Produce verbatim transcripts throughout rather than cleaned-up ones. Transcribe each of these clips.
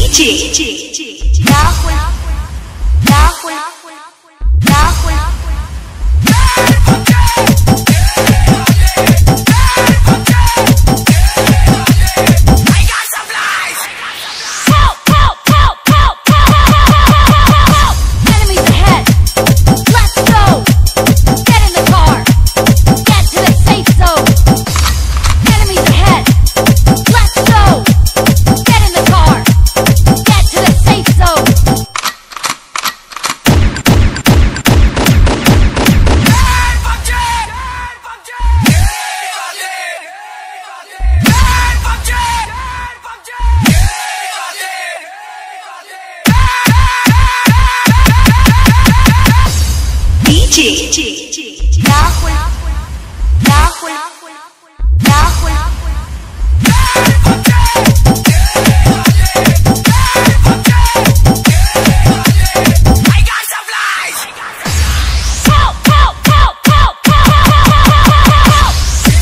Rahul, Rahul, Rahul. Rahul, Rahul, Rahul. I got supplies. Help, help, help, help, help.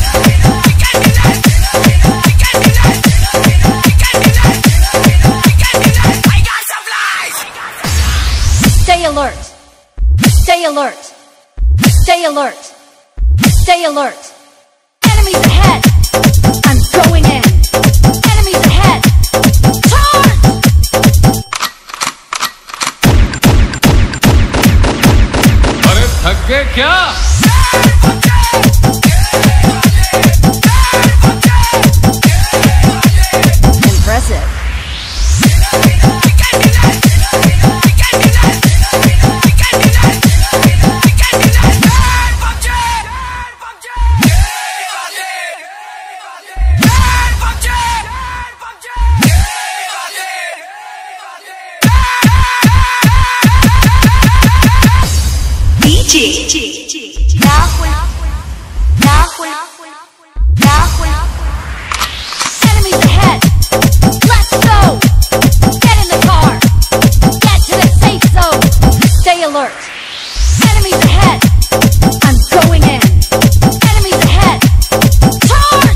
I got supplies. Stay alert. Stay alert. Stay alert. Stay alert. Enemies ahead. I'm going in. Enemies ahead. Charge! अरे थक गए क्या? Impressive. Rahul, Rahul, Rahul. Enemies ahead. Let's go. Get in the car. Get to the safe zone. Stay alert. Enemies ahead. I'm going in. Enemies ahead. Charge!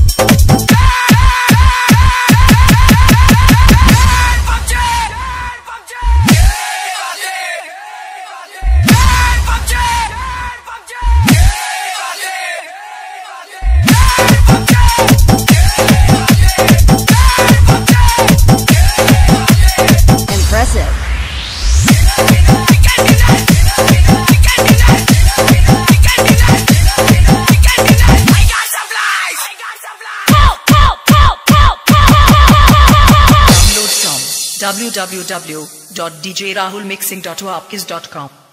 Impressive. Download from w w w dot d j rahul mixing dot wapkis dot com